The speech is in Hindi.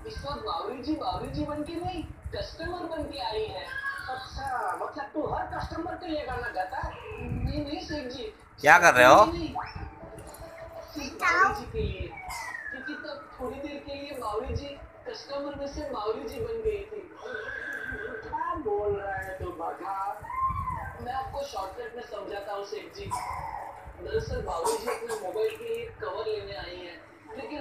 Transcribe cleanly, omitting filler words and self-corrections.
इस बार बावरी जी बन के नहीं, कस्टमर बन के आई है। अच्छा, मतलब तू हर कस्टमर के लिए गाना गाता है? नहीं नहीं सेठ जी, क्या कर रहे सबके हो? लिए नहीं, सिर्फ बावरी जी के लिए। क्योंकि तब थोड़ी देर के लिए बावरी जी कस्टमर में से बावरी जी बन गई थी। क्या बोल रहा है तू बता? मैं आपको शॉर्टकट में समझाता हूँ सेठ जी। दरअसल बावरी जी अपने मोबाइल के लिए कवर लेने आई हैं, लेकिन